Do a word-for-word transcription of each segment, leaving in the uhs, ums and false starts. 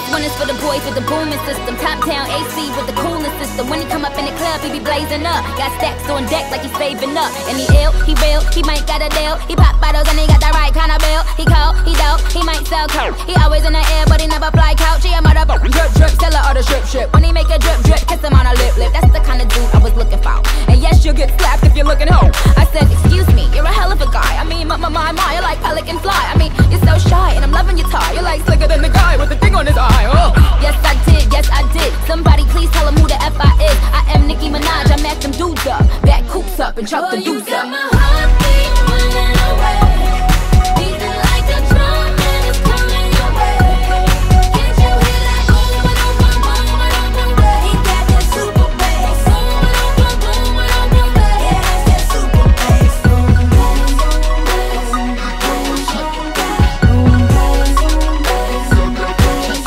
one is for the boys with the booming system. Top down A C with the coolest system. When he come up in the club, he be blazing up. Got stacks on deck like he's saving up. And he ill, he real, he might got a deal. He pop bottles and he got the right kind of bill. He cold, he dope, he might sell coke. He always in the air, but he never fly couch. He a motherfucker drip drip, seller or the strip strip. When he make a drip drip, kiss him on a lip lip. That's the kind of dude I was looking for. And yes, you'll get slapped if you're looking home. I said, excuse me, you're a hell of a guy. I mean, my my my my, you're like pelican fly. I mean, you're so shy, and I'm loving your tie. You're like slicker than the guy with the thing on his eye. Oh. Yes, I did, yes, I did. Somebody please tell him who the F I is. I am Nicki Minaj, I mack them dudes up. Back coops up and chuck the deuce up. My heartbeat running away, beating like a drum and it's coming your way. Can't you hear that boom, boom, boom, boom, boom, boom, boom? He got that super bass. Boom, boom, boom, boom, boom, boom, boom. Yeah, that's that super bass. Boom, bass, boom, bass, boom, bass, boom, bass, boom, bass, boom, bass, boom, bass.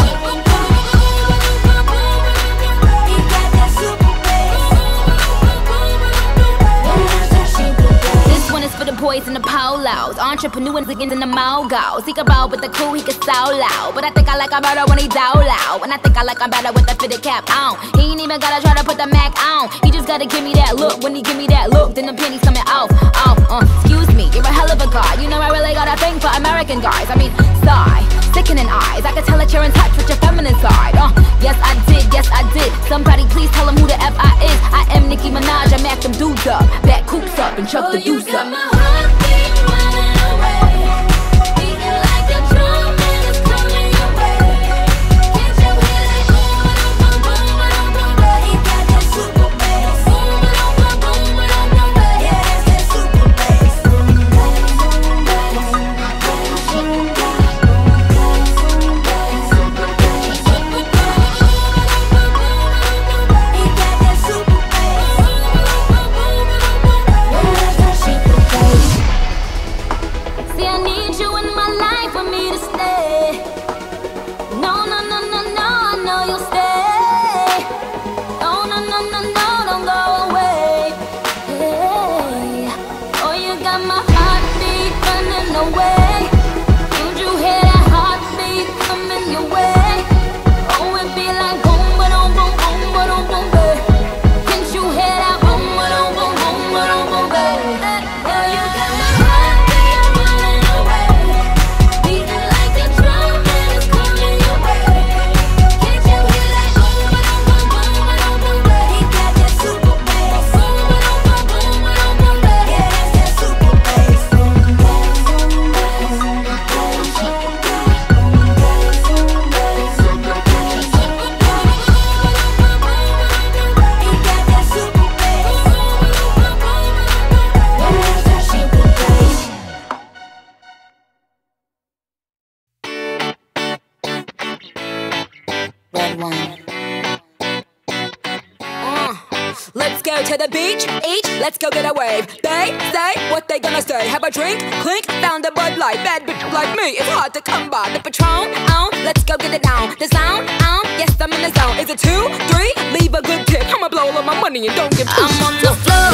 He got that super bass. This one is for the boys in the polos, entrepreneurs against in the mogos. He can roll with the cool, he can so loud. But I think I like him better when he down loud. And I think I like him better with the fitted cap on. He ain't even gotta try to put the Mac on. He just gotta give me that look. When he give me that look, then the pennies coming off. Off, uh, excuse me, you're a hell of a guy. You know I really got a thing for American guys. I mean, sigh, sickening eyes. I can tell that you're in touch with your feminine side. Uh, yes I did, yes I did. Somebody please tell him who the F I is. I am Nicki Minaj, I mack them dudes up. Back coops up and chuck Oh, the you deuce got up. my heartbeat running away, beating like a drum and it's coming your way. Can't you hear that boom, boom, boom, boom, boom, boom? He got that super bass. Boom, boom, boom, boom, boom, boom, boom. Yeah, that's that super bass. Boom, bass, boom, bass, boom, bass, boom, bass, boom, bass, boom, bass, boom, bass. He got that super bass. Boom, boom, boom, boom, boom, boom. Yeah, that's that super bass. See, I need you in my life for me to stay. No, no, no, no, no, I know you'll stay. Oh, no, no, no, no, don't go away. Hey. Oh, you got my heartbeat running away. Don't you hear that heartbeat coming your way? Oh, it be like boom, ba-dum, boom, boom, ba-dum, boom, babe. Can't you hear that boom, ba-dum, boom, boom, ba-dum, boom, babe? Oh, you got my heartbeat running away, beating like a drum and it's coming your way. Can't you hear that boom, boom, boom, boom, boom, boom? He got that super bass. Boom, boom, boom, boom, boom, boom, boom. Yeah, that's that super bass. Boom, bass, boom, bass, boom, bass, boom, bass, boom, bass, boom, bass, boom, bass, boom, bass. He got that super bass. Yeah, that's that super bass. Red wine. Uh, let's go to the beach, each, let's go get a wave. They say what they gonna say. Have a drink, clink, found a Bud Light. Bad bitch like me, it's hard to come by. The Patron, on, let's go get it down. The sound, on, yes I'm in the zone. Is it two, three? Leave a good tip. I'ma blow all of my money and don't give two. I'm on the floor.